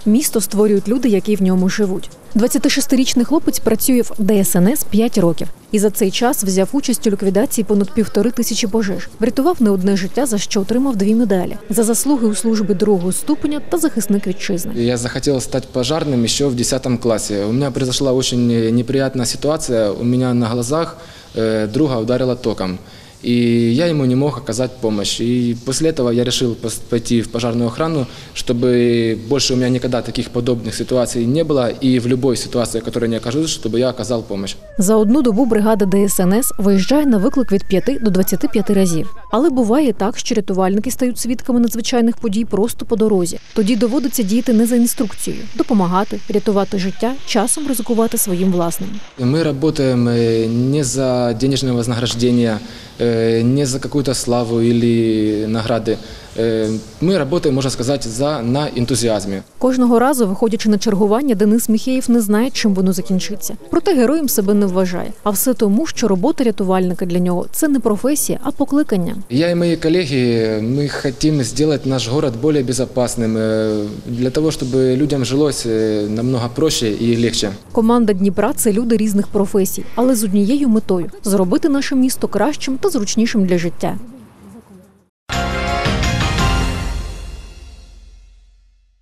Місто створюють люди, які в ньому живуть. 26-річний хлопець працює в ДСНС 5 років. І за цей час взяв участь у ліквідації понад 1500 пожеж. Врятував не одне життя, за що отримав 2 медалі. За заслуги у службі 2-го ступеня та захисник вітчизни. Я захотел стать пожарным еще в 10 классе. У меня произошла очень неприятная ситуация. У меня на глазах друга ударило током. И я ему не мог оказать помощь. И после этого я решил пойти в пожарную охрану, чтобы больше у меня никогда таких подобных ситуаций не было. И в любой ситуации, в которой я окажусь, чтобы я оказал помощь. За одну добу бригада ДСНС виїжджає на виклик від 5 до 25 разів. Але буває так, що рятувальники стають свідками надзвичайних подій просто по дорозі. Тоді доводиться діяти не за інструкцією, допомагати, рятувати життя, часом ризикувати своїм власним. Мы работаем не за денежное вознаграждение, не за какую-то славу или награды. Ми працюємо, можна сказати, на ентузіазмі. Кожного разу, виходячи на чергування, Денис Міхеєв не знає, чим воно закінчиться. Проте героєм себе не вважає. А все тому, що робота рятувальника для нього – це не професія, а покликання. Я і мої колеги, ми хочемо зробити наш город більш безпечним, для того, щоб людям жилось намного проще і легше. Команда Дніпра – це люди різних професій, але з однією метою – зробити наше місто кращим та зручнішим для життя.